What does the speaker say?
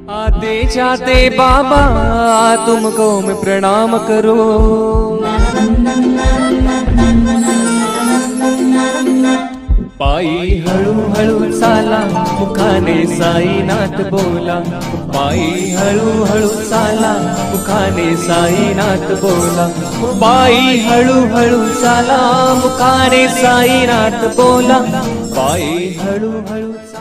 आते जाते बाबा तुमको मैं प्रणाम करूं। पायी हळू हळू चाला मुखाने साईनाथ बोला। पायी हळू हळू चाला मुखाने साईनाथ बोला। पायी हळू हळू चाला मुखाने साईनाथ बोला। पायी हळू हळू